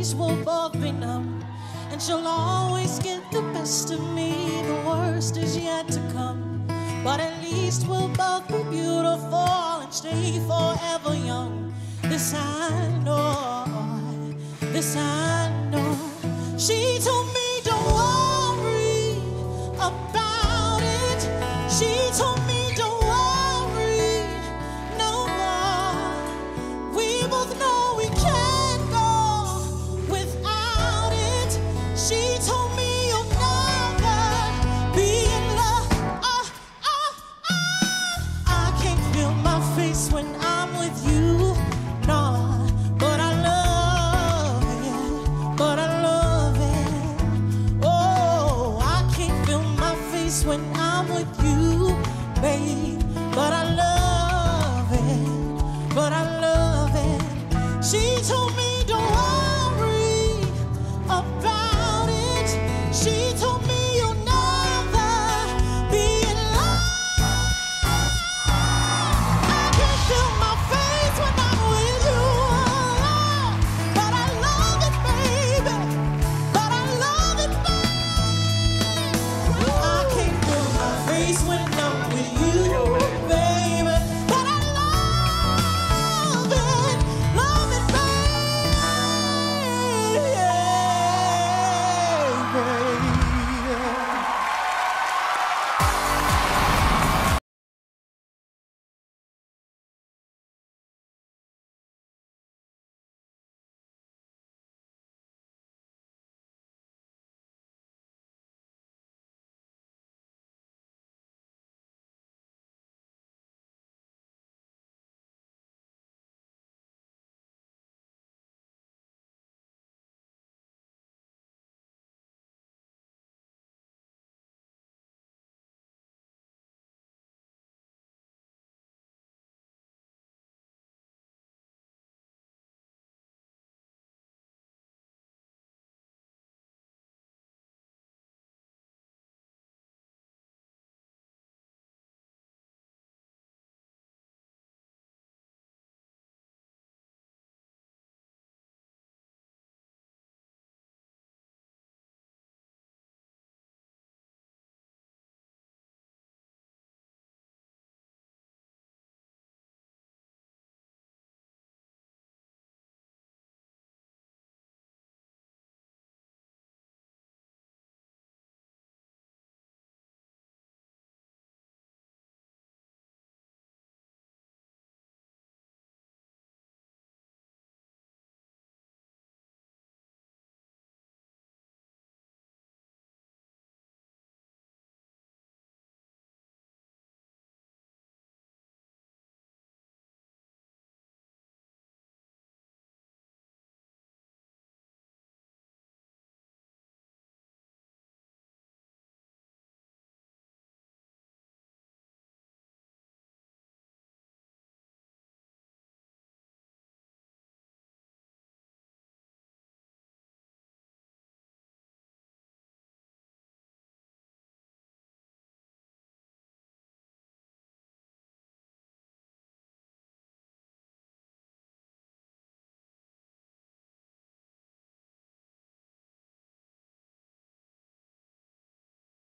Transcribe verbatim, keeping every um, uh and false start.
days will both be numb, and she'll always get the best of me. The worst is yet to come, but at least we'll both be beautiful and stay forever young. This I know, this I know. She told me don't worry about it. She told me don't worry no more. We both know we can't go without it. She told me you'll never be in love. Oh, oh, oh. I can't feel my face when I'm with you, no, but I love it, but I love it. Oh, I can't feel my face when I'm with you, babe, but I love it, but I love it. She told me don't worry about it. She told me you'll never be in love. I can't feel my face when I'm with you, but I love it, baby, but I love it, baby. I can't feel my face when I'm with you.